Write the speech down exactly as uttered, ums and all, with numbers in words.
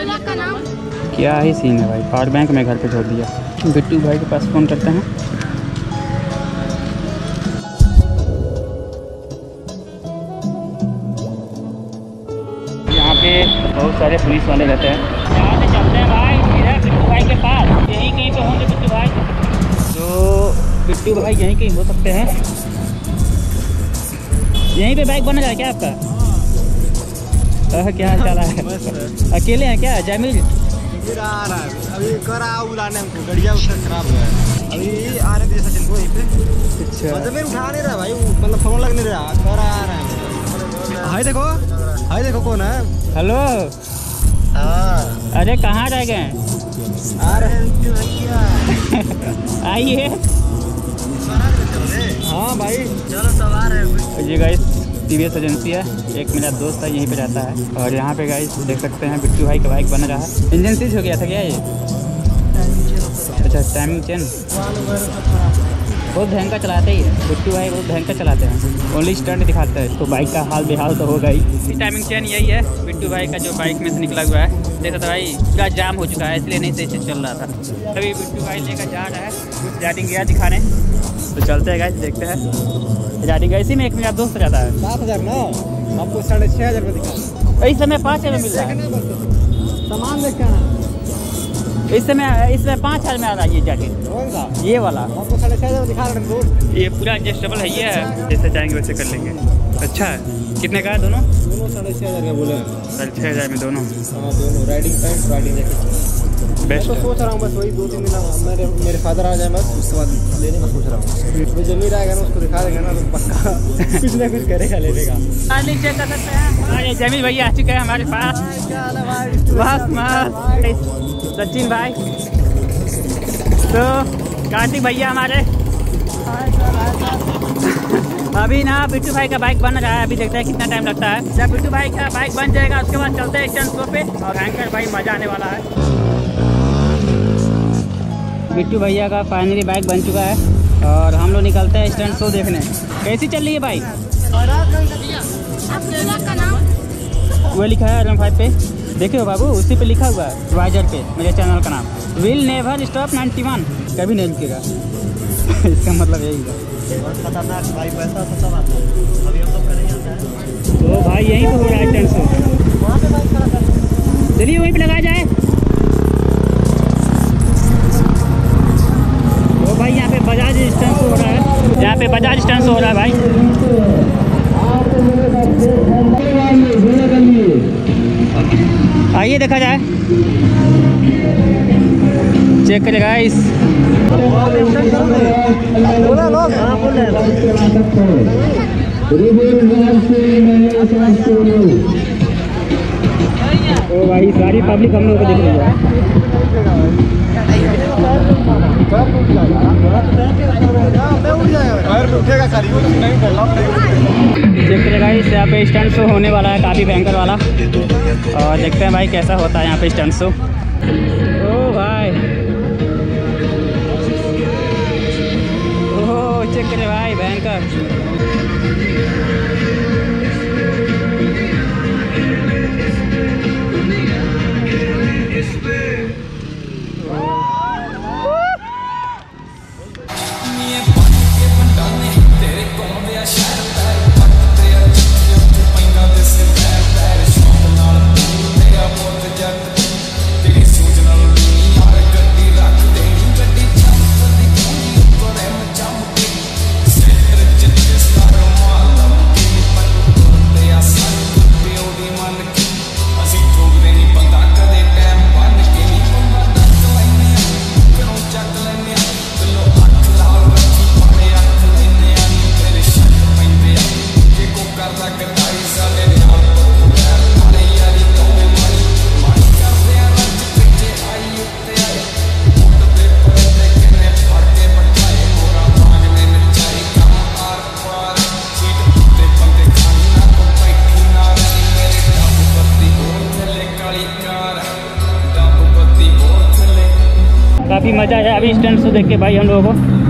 का नाम क्या ही सीन है भाई, पावर बैंक में घर पे छोड़ दिया। बिट्टू भाई के पास फ़ोन करते हैं। यहाँ पे बहुत सारे पुलिस वाले रहते हैं। यहाँ से चलते हैं भाई इधर बिट्टू भाई के पास, यहीं कहीं पे होंगे बिट्टू भाई। तो बिट्टू भाई यहीं कहीं हो सकते हैं। यहीं पे बाइक बना जाए क्या आपका? क्या चला है? अकेले हैं क्या? जयमील आ रहा है अभी, कर आ बुलाने हमको, गड़िया उसका खराब हुआ है अभी, आने दे सचिन को यहीं पे। अच्छा मतलब मैं उठा नहीं रहा भाई, मतलब फोन लग नहीं रहा, कर आ रहा है। हाय देखो, हाय देखो कौन है। हेलो। हाँ अरे कहाँ रह गए? आ रहे हैं आइए। हाँ भाई चलो सब आ रहे हैं। ये guys T V S agency है, एक मेरा दोस्त है यहीं पे रहता है। और यहाँ पे गाइस देख सकते हैं बिट्टू भाई का बाइक बन रहा है। इंजन सीज हो गया था क्या ये? अच्छा टाइमिंग चेन। बहुत भयंकर चलाते ही है बिट्टू भाई, बहुत भयंकर चलाते हैं, ओनली स्टंट दिखाते हैं। तो बाइक का हाल बेहाल तो होगा ही। टाइमिंग चेन यही है बिट्टू भाई का जो बाइक में से निकला हुआ है। देखो तो भाई पूरा जाम हो चुका है, इसलिए नहीं सही से चल रहा था। अभी बिट्टू भाई लेकर जा रहा है कुछ राइडिंग गया दिखाने, तो चलते हैं गाइस देखते हैं। राइडिंग इसी में एक मेरा दोस्त रहता है। सात हज़ार ना आपको साढ़े छः हज़ार रुपये दिखा, इस समय पाँच हज़ार में मिल रहा है। सामान देख के ना इस समय इसमें पाँच हज़ार में आ रहा है ये जैकेट, कौन सा ये वाला। आपको साढ़े छः हज़ार दिखा रहे हैं दोस्त। ये पूरा एडजस्टेबल है, ये है जैसे चाहेंगे वैसे कर लेंगे। अच्छा है, कितने का है दोनों? दोनों साढ़े छः हज़ार का बोले। साढ़े छः हज़ार में दोनों? हाँ दोनों, riding pant riding jacket best. मैं तो सोच रहा हूँ बस वही दो तीन दिन मेरे मेरे फादर आ जाए, बस उसके बाद लेने का सोच रहा हूँ। वो जमीन आएगा ना उसको दिखा देगा ना तो पक्का कुछ ना कुछ करेगा लेने का। चेक कर सकते हैं जमीन भैया आ चुके हैं हमारे पास। बस बस सचिन भाई, तो कार्तिक भैया हमारे। अभी ना बिट्टू भाई का बाइक बन रहा है, अभी देखते हैं कितना टाइम लगता है। जब बिट्टू भाई का बाइक बन जाएगा उसके बाद चलते हैं स्टैंड शो पे, और हैंकर भाई मजा आने वाला है। बिट्टू भैया का फाइनली बाइक बन चुका है और हम लोग निकलते हैं स्टैंड शो देखने। कैसी चल रही है बाइक? का नाम वो लिखा है आर वन फाइव पे, देखे हो बाबू, उसी पे लिखा हुआ है वाइजर पे मेरे चैनल का नाम। Will never stop ninety one, कभी नहीं रुकेगा। इसका मतलब यही है। खतरनाक भाई, पैसा तो सब आता है, अभी हम लोग करेंगे आता है। तो भाई यहीं पे हो रहा है स्टैंड शो, वहाँ पे बाइक खड़ा कर, चलिए वहीं पे लगाया जाए। तो भाई यहाँ पे बजाज स्टैंड शो हो रहा है, यहाँ पे बजाज स्टैंड शो हो रहा है भाई। आइए देखा जाए, चेक करें गाइस। ओ भाई सारी पब्लिक हम लोग को देख रही है। चेक करें गाइस, यहाँ पे स्टंट शो होने वाला है, काफ़ी भयंकर वाला, और देखते हैं भाई कैसा होता है यहाँ पे स्टंट शो। ओ भाई, ओह चेक करें भाई, भयंकर। काफ़ी मज़ा आया अभी स्टंट शो देख के भाई हम लोगों को।